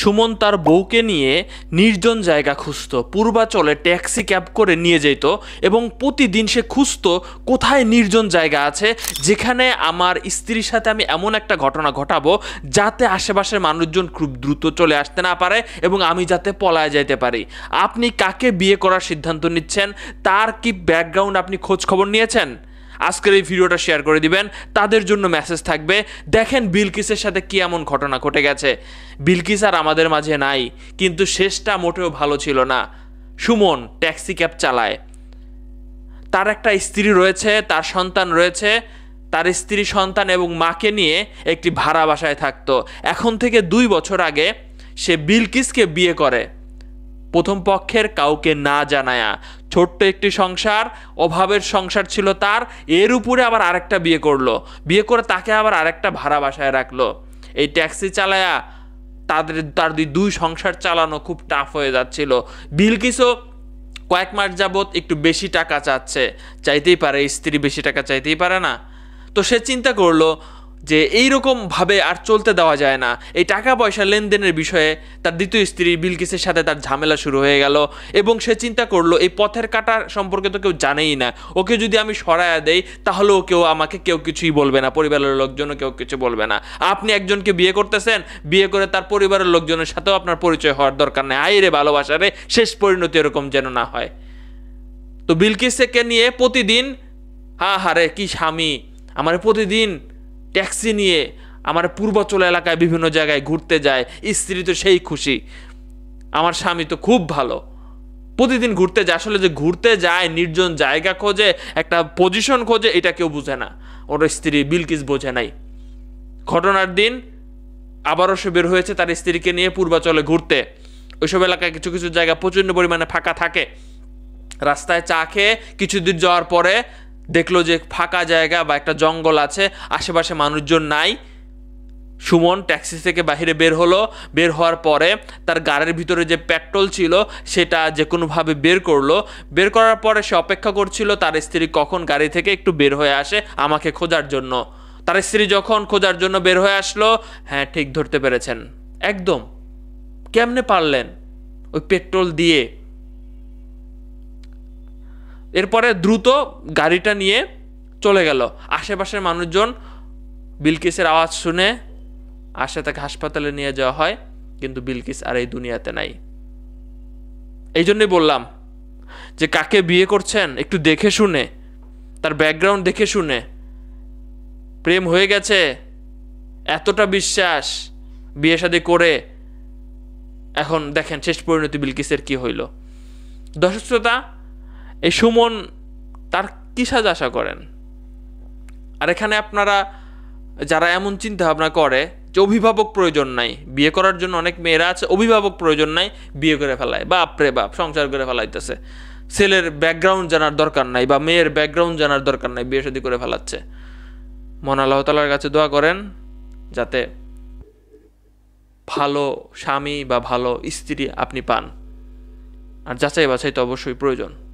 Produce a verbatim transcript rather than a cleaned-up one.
সুমন তার বউকে নিয়ে নির্জন জায়গা খুঁজত, পূর্বাচলে ট্যাক্সি ক্যাব করে নিয়ে যেত এবং প্রতিদিন সে খুঁজত কোথায় নির্জন জায়গা আছে যেখানে আমার স্ত্রীর সাথে আমি এমন একটা ঘটনা ঘটাবো যাতে আশেপাশের মানুষজন খুব দ্রুত চলে আসতে না পারে এবং আমি যাতে পলায় যাইতে পারি। আপনি কাকে বিয়ে করার সিদ্ধান্ত নিচ্ছেন, তার কি ব্যাকগ্রাউন্ড আপনি খোঁজ খবর নিয়েছেন? আজকের এই ভিডিওটা শেয়ার করে দিবেন, তাদের জন্য মেসেজ থাকবে। দেখেন বিলকিসের সাথে কি এমন ঘটনা ঘটে গেছে। বিলকিস আর আমাদের মাঝে নাই, কিন্তু শেষটা মোটেও ভালো ছিল না। সুমন ট্যাক্সি ক্যাব চালায়, তার একটা স্ত্রী রয়েছে, তার সন্তান রয়েছে, তার স্ত্রী সন্তান এবং মাকে নিয়ে একটি ভাড়া বাসায় থাকতো। এখন থেকে দুই বছর আগে সে বিলকিসকে বিয়ে করে, প্রথম পক্ষের কাউকে না জানায়া। ছোট্ট একটি সংসার, অভাবের সংসার ছিল তার, এর উপরে আবার আরেকটা বিয়ে করলো, বিয়ে করে তাকে আবার আরেকটা ভাড়া বাসায় রাখলো। এই ট্যাক্সি চালায়া তাদের তার দুই সংসার চালানো খুব টাফ হয়ে যাচ্ছিল। বিলকিসও কয়েক মাস যাবৎ একটু বেশি টাকা চাচ্ছে, চাইতেই পারে, স্ত্রী বেশি টাকা চাইতেই পারে না। তো সে চিন্তা করলো যে এইরকমভাবে আর চলতে দেওয়া যায় না। এই টাকা পয়সা লেনদেনের বিষয়ে তার দ্বিতীয় স্ত্রী বিলকিসের সাথে তার ঝামেলা শুরু হয়ে গেল এবং সে চিন্তা করলো এই পথের কাটা সম্পর্কে তো কেউ জানেই না, ওকে যদি আমি সরায়া দেই তাহলেও কেউ আমাকে কেউ কিছুই বলবে না, পরিবারের লোকজনও কেউ কিছু বলবে না। আপনি একজনকে বিয়ে করতেছেন, বিয়ে করে তার পরিবারের লোকজনের সাথেও আপনার পরিচয় হওয়ার দরকার নেই। আই রে ভালোবাসারে শেষ পরিণতি এরকম যেন না হয়। তো বিলকিসকে নিয়ে প্রতিদিন, হা হারে কি স্বামী, আমার প্রতিদিন ট্যাক্সি নিয়ে আমার পূর্বাচল এলাকায় বিভিন্ন জায়গায় ঘুরতে যায়, স্ত্রী তো সেই খুশি, আমার স্বামী তো খুব ভালো, প্রতিদিন ঘুরতে যায়। আসলে যে ঘুরতে যায়, নির্জন জায়গা খোঁজে, একটা পজিশন খোঁজে, এটা কেউ বুঝে না, ওর স্ত্রী বিলকিস বোঝে নাই। ঘটনার দিন আবারও সে বের হয়েছে তার স্ত্রীকে নিয়ে পূর্বাচলে ঘুরতে। ওইসব এলাকায় কিছু কিছু জায়গা প্রচণ্ড পরিমাণে ফাঁকা থাকে। রাস্তায় চা খেয়ে কিছু দূর যাওয়ার পরে দেখলো যে ফাঁকা জায়গা বা একটা জঙ্গল আছে, আশেপাশে মানুষজন নাই। সুমন ট্যাক্সি থেকে বাহিরে বের হলো, বের হওয়ার পরে তার গাড়ির ভিতরে যে পেট্রোল ছিল সেটা যে কোনোভাবে বের করলো। বের করার পরে সে অপেক্ষা করছিল তার স্ত্রী কখন গাড়ি থেকে একটু বের হয়ে আসে আমাকে খোঁজার জন্য। তার স্ত্রী যখন খোঁজার জন্য বের হয়ে আসলো, হ্যাঁ ঠিক ধরতে পেরেছেন একদম। কেমনে পারলেন? ওই পেট্রোল দিয়ে। এরপরে দ্রুত গাড়িটা নিয়ে চলে গেল। আশেপাশের মানুষজন বিলকিসের আওয়াজ শুনে আসে, তাকে হাসপাতালে নিয়ে যাওয়া হয়, কিন্তু বিলকিস আর এই দুনিয়াতে নাই। এই জন্যই বললাম যে কাকে বিয়ে করছেন একটু দেখে শুনে, তার ব্যাকগ্রাউন্ড দেখে শুনে। প্রেম হয়ে গেছে, এতটা বিশ্বাস, বিয়ে শাদী করে এখন দেখেন শেষ পরিণতি বিলকিসের কি হইল। দর্শক শ্রোতা, এই সুমন তার কি সাজা আশা করেন? আর এখানে আপনারা যারা এমন চিন্তা ভাবনা করে যে অভিভাবক প্রয়োজন নাই, বিয়ে করার জন্য অনেক মেয়েরা আছে, অভিভাবক প্রয়োজন নাই, বিয়ে করে ফেলায়, বাপ রে বাপ সংসার করে ফেলাইতেছে, ছেলের ব্যাকগ্রাউন্ড জানার দরকার নাই বা মেয়ের ব্যাকগ্রাউন্ড জানার দরকার নাই, বিয়ে শাদী করে ফেলাচ্ছে। মহান আল্লাহ তাআলার কাছে দোয়া করেন যাতে ভালো স্বামী বা ভালো স্ত্রী আপনি পান। আর যাচাই বাছাই তো অবশ্যই প্রয়োজন।